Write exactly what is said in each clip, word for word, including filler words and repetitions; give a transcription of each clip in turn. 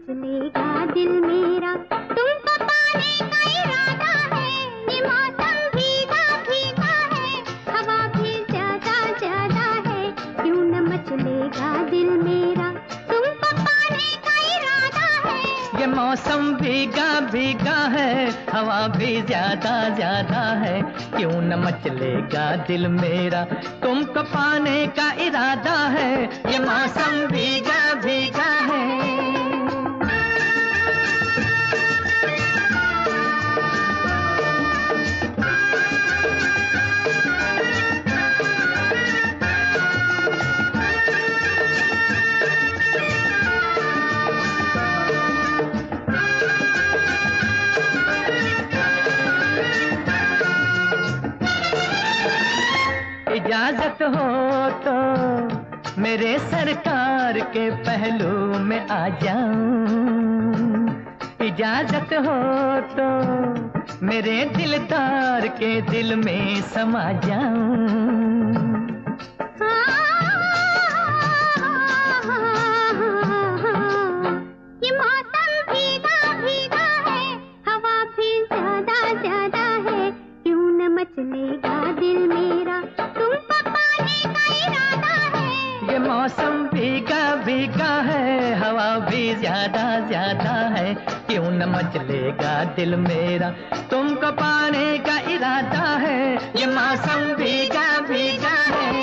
मचलेगा दिल मेरा, तुमको पाने का इरादा है। ये मौसम भीगा भीगा है, हवा भी ज्यादा ज्यादा है, क्यों न मचलेगा दिल मेरा, तुमको पाने का इरादा है। ये मौसम भीगा भीगा है, हवा भी ज्यादा ज्यादा है, क्यों न मचलेगा दिल मेरा, तुमको पाने का इरादा है। ये मौसम भीगा भीगा है। इजाजत हो तो मेरे सरकार के पहलू में आ जाऊं, इजाजत हो तो मेरे दिलदार के दिल में समा जाऊं। ये मौसम भीगा भीगा है, हवा भी ज्यादा ज्यादा है, क्यों न मचलेगा दिल मेरा, तुमको पाने का इरादा है। ये मौसम भीगा भीगा है, हवा भी ज्यादा ज्यादा है, क्यों न मचलेगा दिल मेरा, तुमको पाने का इरादा है। ये मौसम भीगा भीगा है।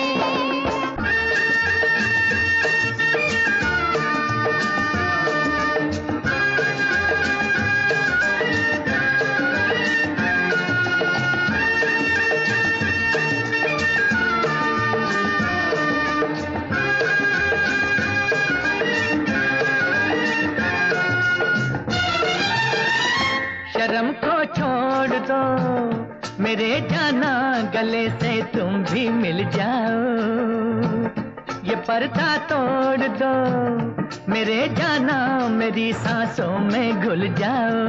शर्म को छोड़ दो मेरे जाना, गले से तुम भी मिल जाओ, ये पर्दा तोड़ दो मेरे जाना, मेरी सांसों में घुल जाओ।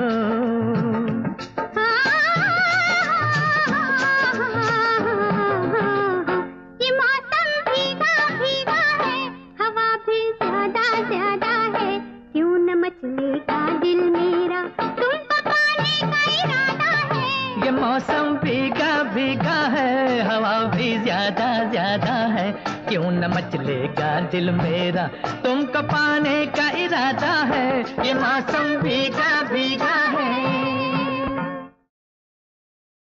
ये मौसम भीगा भीगा है, हवा भी ज्यादा ज्यादा है, क्यों न मचलेगा दिल मेरा, तुमको पाने का इरादा है। ये मौसम भीगा भीगा है, हवा भी ज्यादा ज्यादा है, क्यों न मचलेगा दिल मेरा, तुमको पाने का इरादा है। ये मौसम भीगा भीगा है।